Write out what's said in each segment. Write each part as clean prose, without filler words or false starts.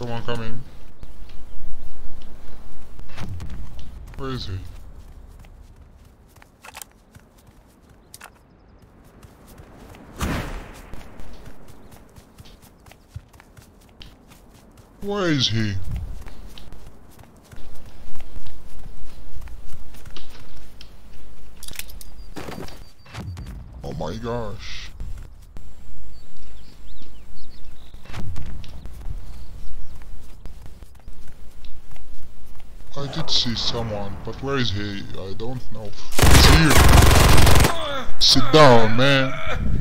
Someone coming. Where is he? Where is he? Oh my gosh. I did see someone, but where is he? I don't know. He's here! Sit down, man!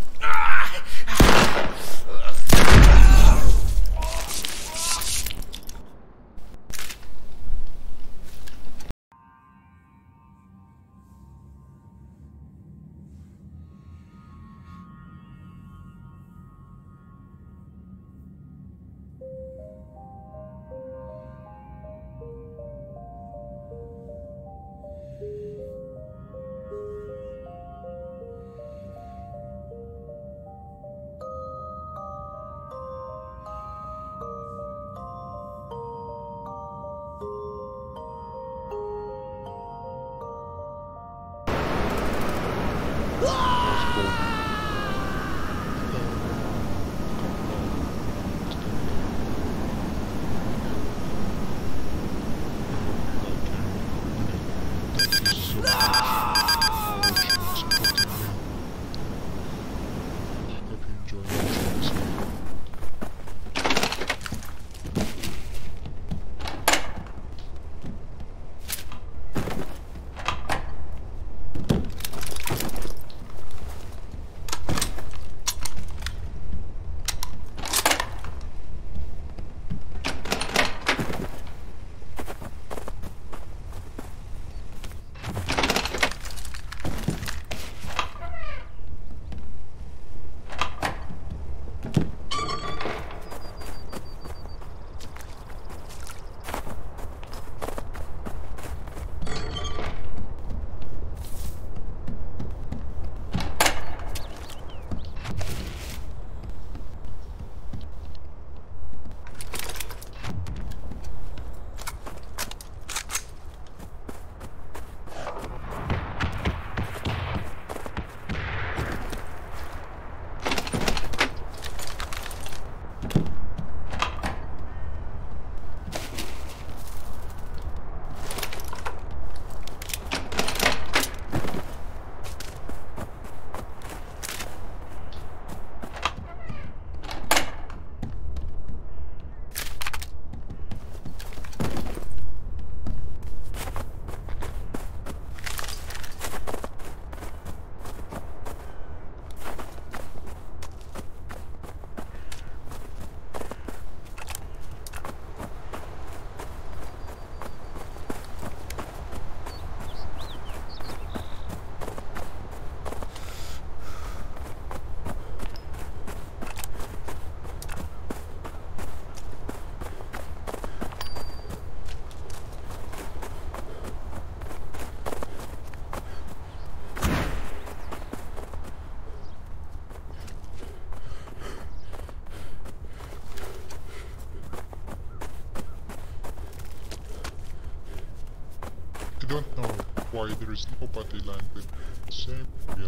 I don't know why there is nobody landed. Same, yeah.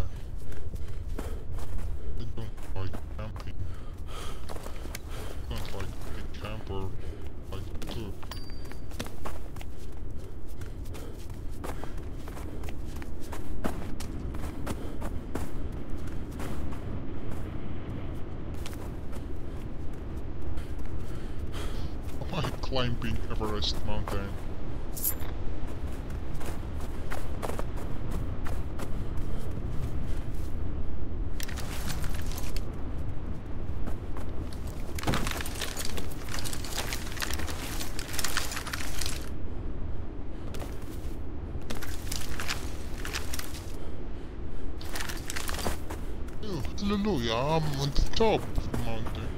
I don't like camping. I don't like being camper like too. Am I climbing Everest mountain? Hallelujah, I'm on the top of the mountain.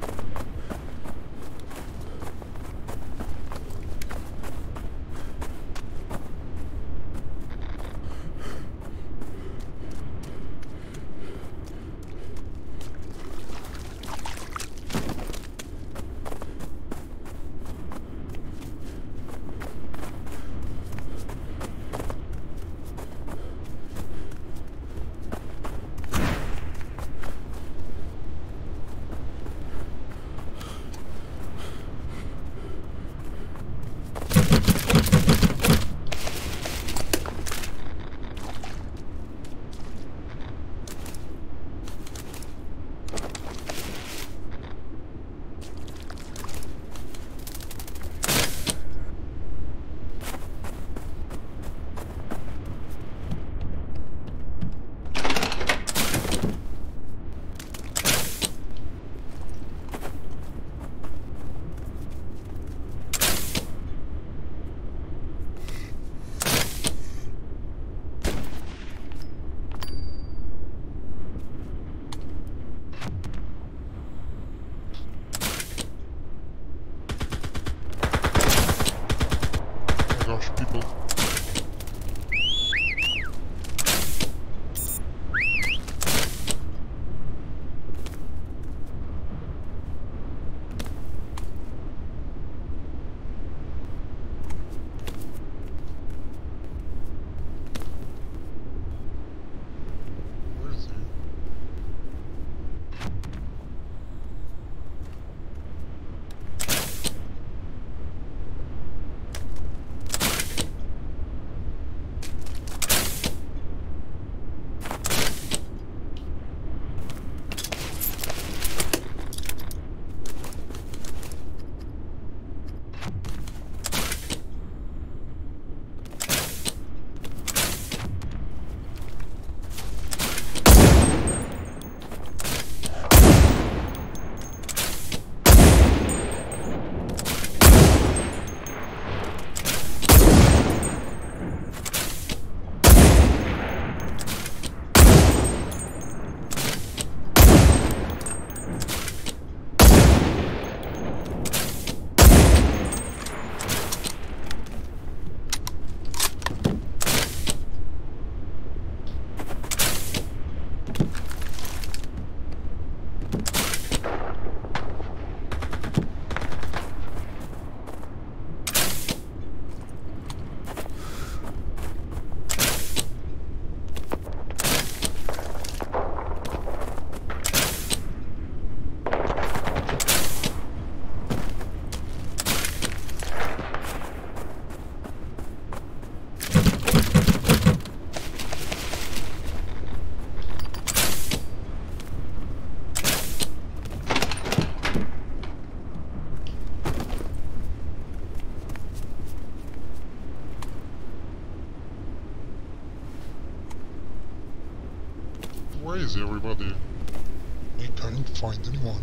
Where is everybody? I can't find anyone.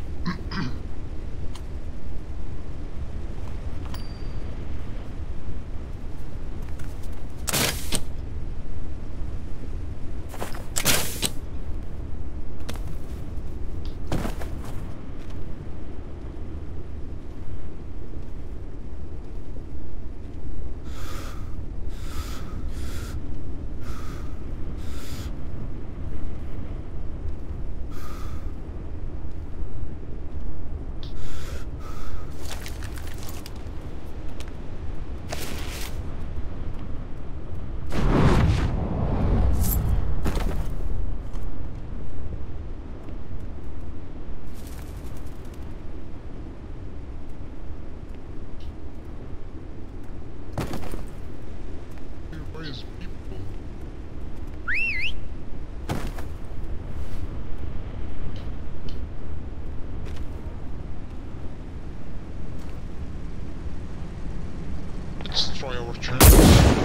Where is people? Let's try our chance.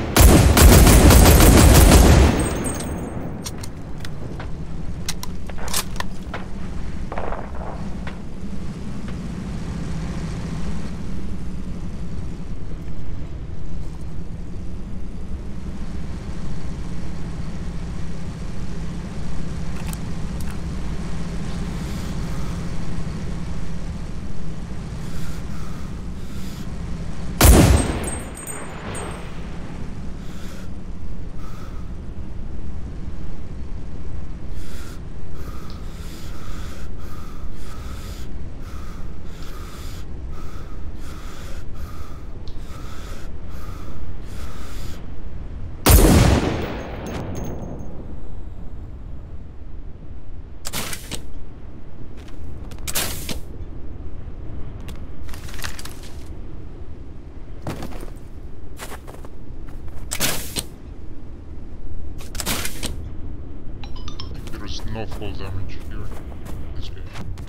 There's no full damage here. This game.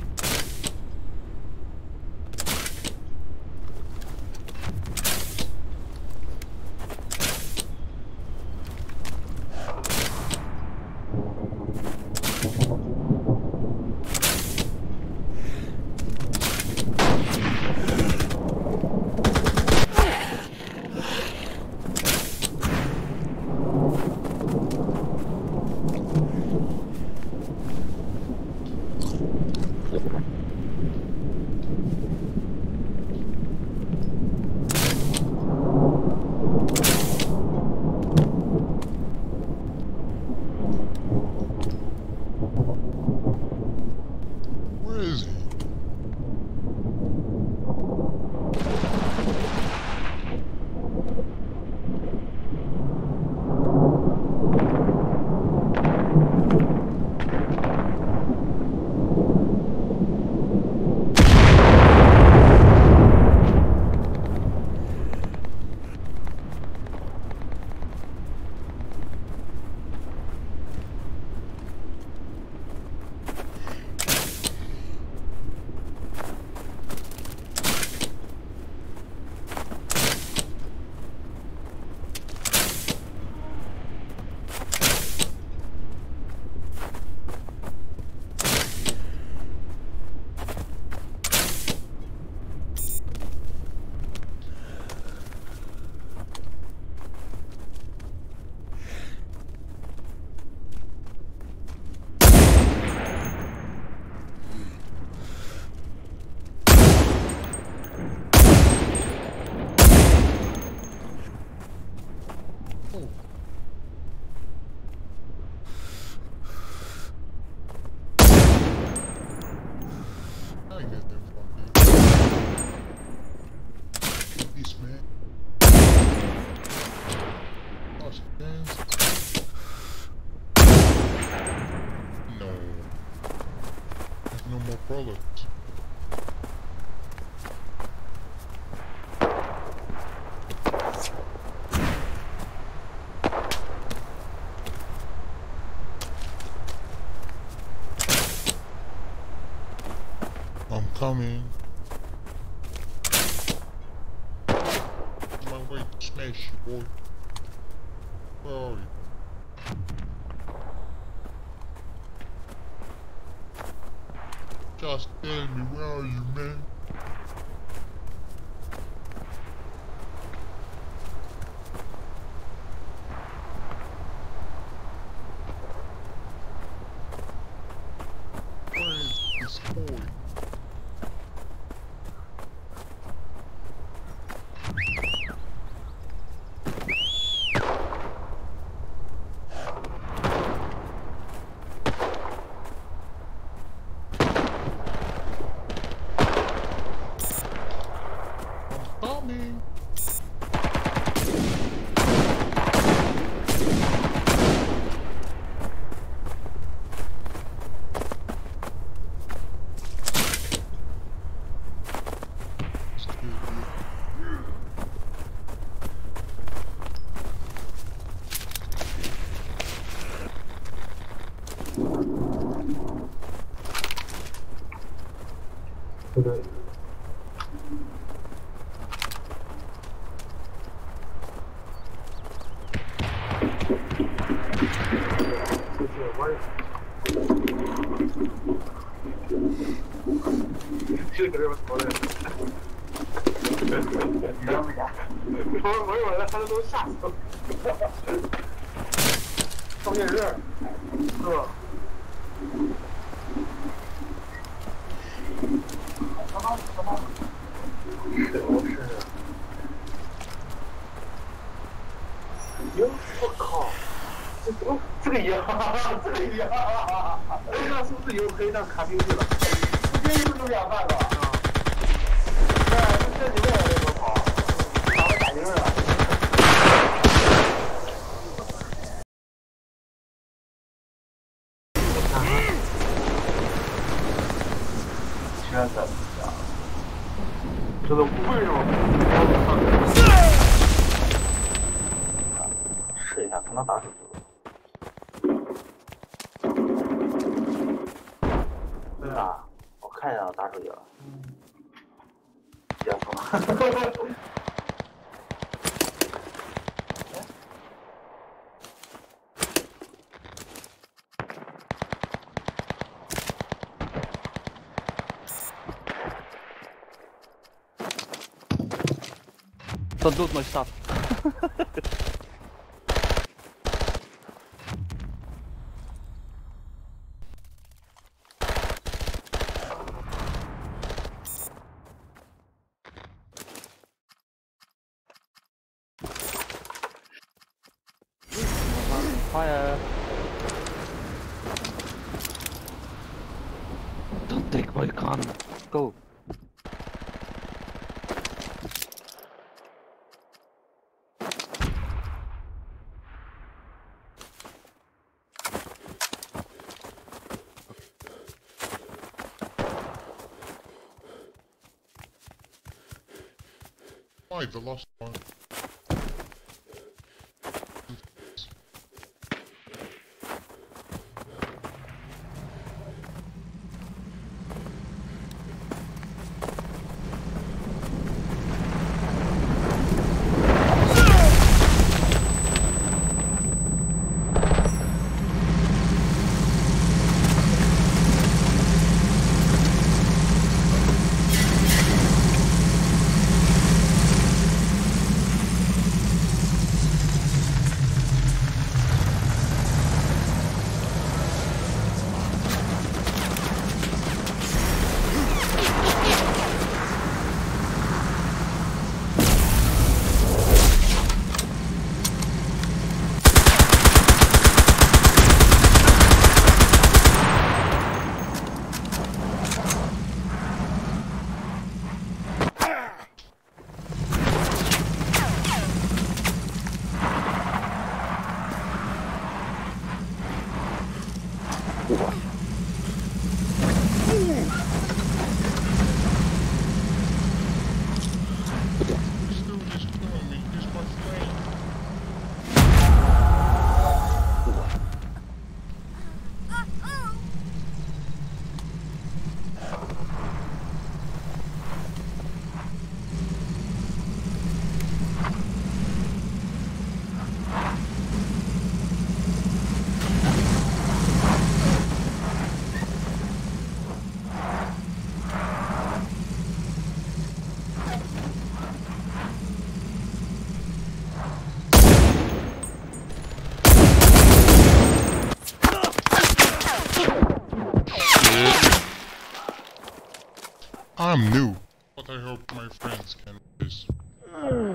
Where is he? I get them from here. This man. Lost chance. No. There's no more products. I'm coming. On my way to smash you, boy. Where are you? Just tell me, where are you, man? Where is this boy? Coming. Okay.我一会儿在他都吓死了。上电视，是吧？是。哟，我靠！这个样，这个样，那是不是有可以让卡进去了？直接就这么两半了。对，这里面有多跑，打了打赢了。真的假？这都不会吗？试一下，看他打手机。打，我看一下打手机了。别说。 Don't loot my stuff. Fire! Don't take my gun. Go. Why the last one? I'm new, but I hope my friends can do this.